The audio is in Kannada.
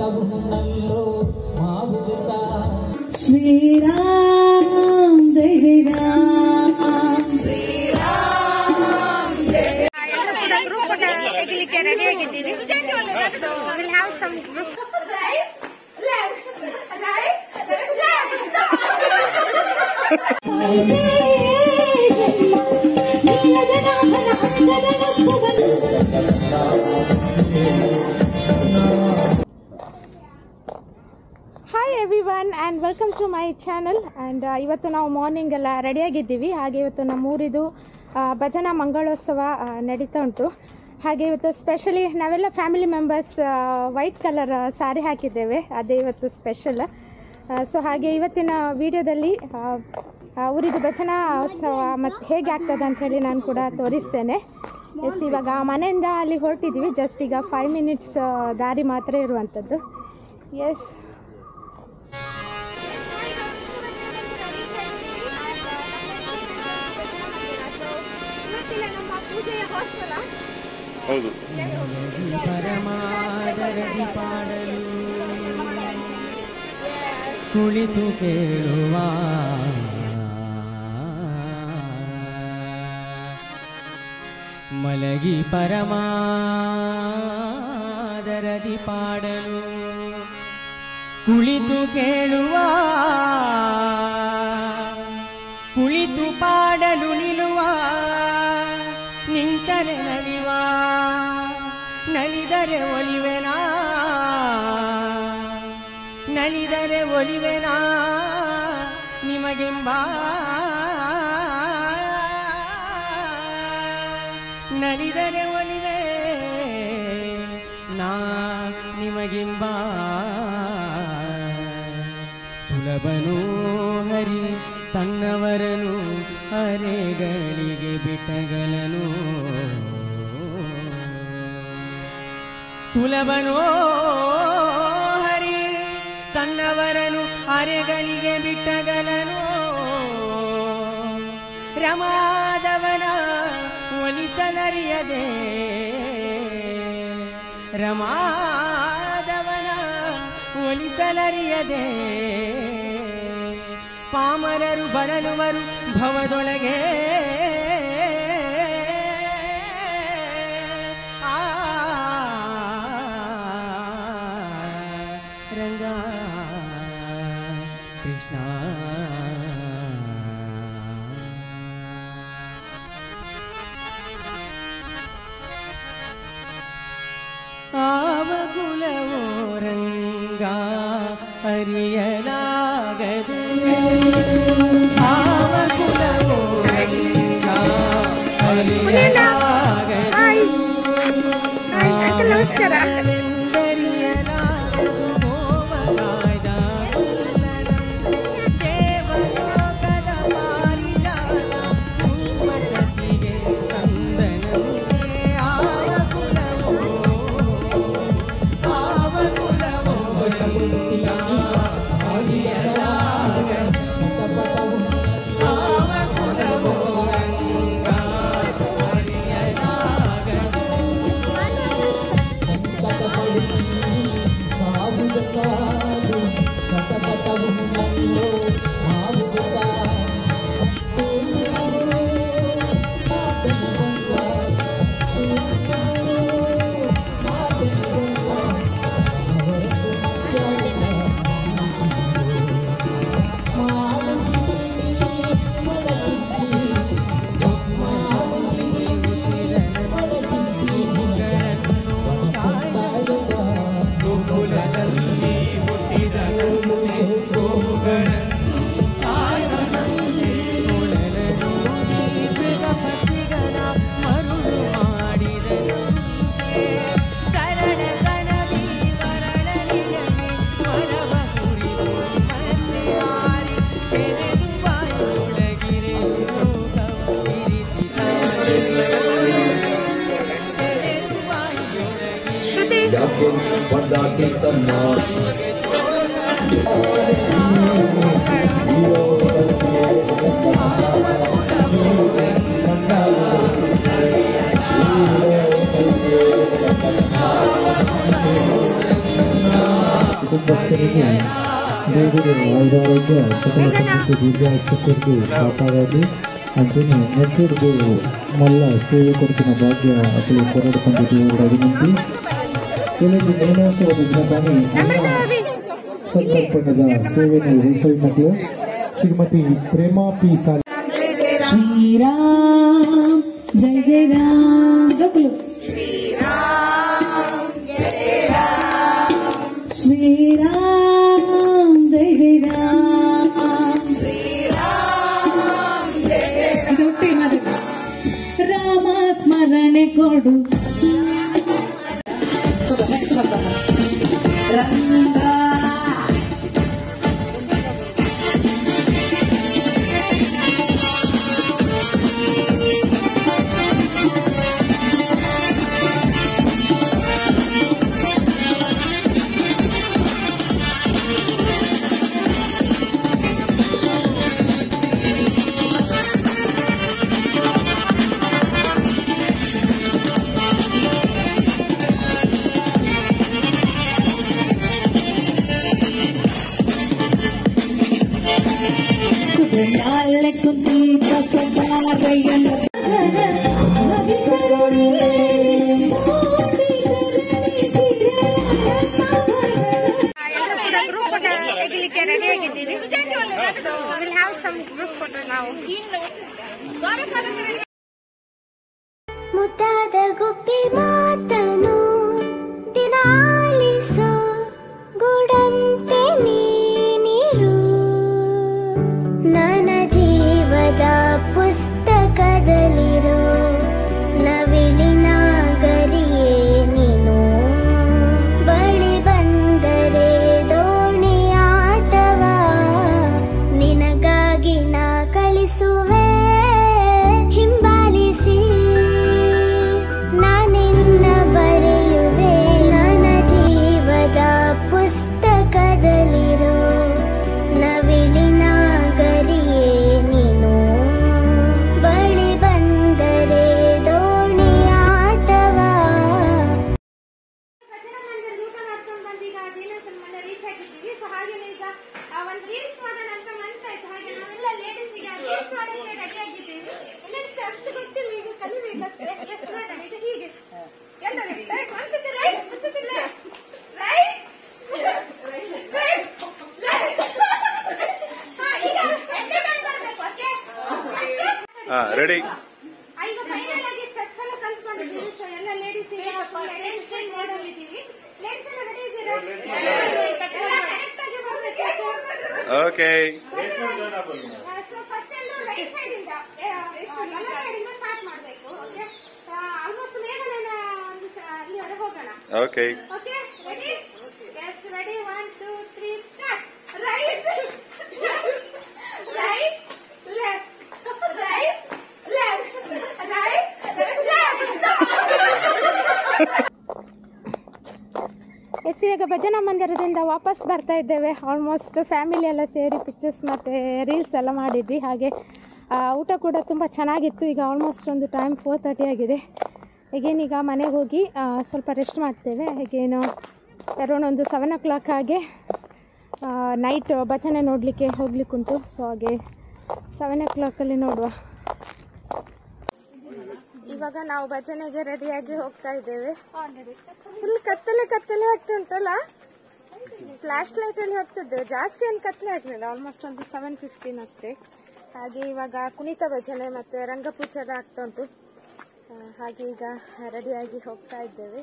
ಶ್ರೀರಾಮ್ ಜೈ ಜೈ ರಾಮ್ ಗ್ರೂಪ್ ತೆಗಿಲಿಕ್ಕೆ ರೆಡಿ ಆಗಿದ್ದೀವಿ. So will have some group. Hi everyone and welcome to my channel. And ಇವತ್ತು ನಾವು ಮಾರ್ನಿಂಗ್ ಎಲ್ಲ ರೆಡಿಯಾಗಿದ್ದೀವಿ. ಹಾಗೆ ಇವತ್ತು ನಮ್ಮೂರಿದು ಭಜನಾ ಮಂಗಳೋತ್ಸವ ನಡೀತಾ ಉಂಟು. ಹಾಗೆ ಇವತ್ತು ಸ್ಪೆಷಲಿ ನಾವೆಲ್ಲ family members white colour sari ಹಾಕಿದ್ದೇವೆ, ಅದೇ ಇವತ್ತು ಸ್ಪೆಷಲ್. ಸೊ ಹಾಗೆ ಇವತ್ತಿನ ವಿಡಿಯೋದಲ್ಲಿ ಊರಿದು ಭಜನಾ ಉತ್ಸವ ಮತ್ತು ಹೇಗೆ ಆಗ್ತದೆ ಅಂಥೇಳಿ ನಾನು ಕೂಡ ತೋರಿಸ್ತೇನೆ. ಎಸ್, ಇವಾಗ ಮನೆಯಿಂದ ಅಲ್ಲಿ ಹೊರಟಿದ್ದೀವಿ. ಜಸ್ಟ್ ಈಗ 5 ಮಿನಿಟ್ಸ್ ದಾರಿ ಮಾತ್ರ ಇರುವಂಥದ್ದು. ಎಸ್, ನಮ್ಮ ಪೂಜೆಯ ಹಾಸ್ಟೆಲ್ ಹೌದು. ಪರಮಾದರದಿ ಪಾಡಲು ಕುಳಿತು ಕೇಳುವ ಮಲಗಿ ಪರಮಾದರದಿ ಪಾಡಲು ಕುಳಿತು ಕೇಳುವ ಕುಳಿತು ಪಾಡಲು ನಿಲ್ಲುವ ನಿಂತರೆ ನಲಿವ ನಲಿದರೆ ಒಲಿವೆನಾ ನಲಿದರೆ ಒಲಿವೆನಾ ನಿಮಗೆಂಬ ನಲಿದರೆ ಒಲಿವೆ ನಾ ನಿಮಗೆಂಬ ಸುಲಭನೋ ಹರಿ ತನ್ನವರನು ಅರೆಗಳಿಗೆ ಬಿಟ್ಟಗಲನು ಸುಲಭನೋ ಹರಿ ತನ್ನವರನು ಅರೆಗಳಿಗೆ ಬಿಟ್ಟಗಲನು ರಮಾದವನ ಒಲಿಸಲರಿಯದೆ ರಮಾದವನ ಒಲಿಸಲರಿಯದೆ ಪಾಮರರು ಬಳಲುವರು ಭವದೊಳಗೆ ರಂಗ ಕೃಷ್ಣ ಆವಗುಲವೋ ರಂಗ ಅರಿಯಲಾಗದೆ ಆವಗುಲವೋ ರಂಗ ಅರಿಯಲಾಗದೆ ನಮಸ್ಕಾರ. ಭಕ್ತರಿಗೆ ಆಯುರಾರೋಗ್ಯ ಸಕಲ ಸಮೃದ್ಧಿ ದೀರ್ಘಾಯುಷ್ಯಕ್ಕೂ ಕಾಪಾಡೋದು ಅಂಚನೆ ನೆಟ್ಟಿಡ್ದು ಮಲ್ಲ ಸೇವೆ ಕೊಡ್ತಿನ ಭಾಗ್ಯ ಅಕಲು ಹೋರಾಡಿಕೊಂಡಿದ್ದು ವಿನಂತಿ ಕೆಲವು ನೇಮೋತ್ಸವದ ದಿನದಾನಿ ಸಂತರ್ಪಣದ ಸೇವೆಯನ್ನು ವಹಿಸಲು ಶ್ರೀಮತಿ ಪ್ರೇಮಾ ಪಿ ಸಾಲಿ श्रीराम जय जय राम जोकलो श्रीराम जय जय राम राम स्मरणे कोडु रंगा ತೆಗಿಲಿಕ್ಕೆ ರೆಡಿ ಆಗಿದ್ದೀವಿ. So will have some group photo ನಾವು. ಮುದ್ದಾದ ಗುಬ್ಬಿ ಮಾತನು ದಿನ ಆಲಿಸೋ ಗುಡಂತೆ ನೀನಿರು ನನ್ನ ಜೀವದ ಪುಸ್ತಕದಲ್ಲಿರೋ ನವಿಲಿನ ಗರಿಯೇ ನೀನು ಬಳಿ ಬಂದರೆ ದೋಣಿ ಆಟವ ನಿನಗಾಗಿ ನಾ ಕಲಿಸುವೆ ಹಿಂಬಾಲಿಸಿ ನಾನಿನ್ನ ಬರೆಯುವೆ ನನ್ನ ಜೀವದ ಪುಸ್ತಕದಲ್ಲಿರೋ ನವಿಲಿನ ಗರಿಯೇ ನೀನು ಬಳಿ ಬಂದರೆ ದೋಣಿ ಆಟವ. ಭಜನಾ ಮಂದಿರ ಊಟ ಮಾಡ್ಕೊಂಡು ಬಂದೀಗ ದಿನದ ಮನೆ ರೀಚ್ ಆಗಿದ್ದೀವಿ. ಸೊ ಹಾಗೇನೆ ಈಗ ಒಂದು ರೀಲ್ಸ್ ಮಾಡೋಣ ಅಂತ ಮನ್ಸಾಯ್ತು. ಹಾಗೆ ನಾವೆಲ್ಲ ಲೇಡೀಸ್ ಈಗ ರೀಲ್ಸ್ ಮಾಡೋಕ್ಕೆ ರೆಡಿ ಆಗಿದ್ದೀವಿ. ಇನ್ನೇನು ಸ್ಟೆಪ್ಸ್ ಗೊತ್ತಿಲ್ಲ, ಈಗ ಕಲಿಬೇಕಷ್ಟೇ. ಎಸ್ ಮಾಡೋಣ ಈಗ ಹೀಗೆ ಎಲ್ಲ ರೆಡಿ. ರೈಟ್ ಅನ್ಸುತ್ತೆ, ರೈಟ್ ಅನ್ಸುತ್ತೆ, ಲೆಫ್ಟ್ ರೈಟ್ ರೈಟ್ ಲೆಫ್ಟ್. ಈಗ ಎಂಟರ್ಟೈನ್ ಮಾಡಬೇಕು. Okay ready. ಈಗ ಫೈನಲ್ ಆಗಿ ಸ್ಟೆಪ್ಸ್ ಎಲ್ಲ ಕಲ್ತ್ಕೊಂಡಿದ್ದೀವಿ. ಸೊ ಎಲ್ಲ ಲೇಡೀಸ್ ಈಗ ಅಟೆನ್ಷನ್ ಮಾಡಲಿದ್ದೀವಿ. ಲೇಡೀಸ್ ಎಲ್ಲ ರೆಡಿ ಇದ್ದೀರಾ? ಕರೆಕ್ಟ್ ಆಗಿ ಬರಬೇಕು. ಓಕೆ. ಸೊ ಫಸ್ಟ್ ಎಲ್ಲ ರೈಟ್ ಸೈಡ್ ಇಂದ ಎಲ್ಲ ಸೈಡ್ ಇಂದ ಸ್ಟಾರ್ಟ್ ಮಾಡಬೇಕು. ಓಕೆ, ಆಲ್ಮೋಸ್ಟ್ ಮೇಘನ ಅಲ್ಲಿ ಹೋಗೋಣ. Okay. Okay, ready? Yes, ready. 1 2 3 start. Right right left right left right left. Yes, ಇವಾಗ ಭಜನಾ ಮಂದಿರದಿಂದ ವಾಪಸ್ ಬರ್ತಾ ಇದ್ದೇವೆ. ಆಲ್ಮೋಸ್ಟ್ ಫ್ಯಾಮಿಲಿ ಎಲ್ಲ ಸೇರಿ ಪಿಕ್ಚರ್ಸ್ ಮತ್ತು ರೀಲ್ಸ್ ಎಲ್ಲ ಮಾಡಿದ್ವಿ. ಹಾಗೆ ಊಟ ಕೂಡ ತುಂಬ ಚೆನ್ನಾಗಿತ್ತು. ಈಗ ಆಲ್ಮೋಸ್ಟ್ ಒಂದು ಟೈಮ್ 4:30 ಆಗಿದೆ. ಈಗೇನೀಗ ಮನೆಗೆ ಹೋಗಿ ಸ್ವಲ್ಪ ರೆಸ್ಟ್ ಮಾಡ್ತೇವೆ. ಹೇಗೇನು ಅರೌಂಡ್ ಒಂದು 7 o'clock ಹಾಗೆ ನೈಟ್ ಭಜನೆ ನೋಡಲಿಕ್ಕೆ ಹೋಗ್ಲಿಕ್ಕುಂಟು. ಸೊ ಹಾಗೆ 7 o'clock ನೋಡುವ. ಇವಾಗ ನಾವು ಭಜನೆಗೆ ರೆಡಿಯಾಗಿ ಹೋಗ್ತಾ ಇದ್ದೇವೆ. ಫುಲ್ ಕತ್ತಲೆ ಆಗ್ತುಂಟಲ್ಲ. ಫ್ಲಾಶ್ ಲೈಟ್ ಅಲ್ಲಿ ಹೋಗ್ತಿದ್ದೇವೆ. ಜಾಸ್ತಿ ಏನು ಕತ್ತಲೆ ಆಗಲಿಲ್ಲ. ಆಲ್ಮೋಸ್ಟ್ ಒಂದು 7:15 ಅಷ್ಟೇ. ಹಾಗೆ ಇವಾಗ ಕುಣಿತ ಭಜನೆ ಮತ್ತು ರಂಗಪೂಜೆ ಎಲ್ಲ ಆಗ್ತಾ ಉಂಟು. ಹಾಗೆ ಈಗ ರೆಡಿಯಾಗಿ ಹೋಗ್ತಾ ಇದ್ದೇವೆ.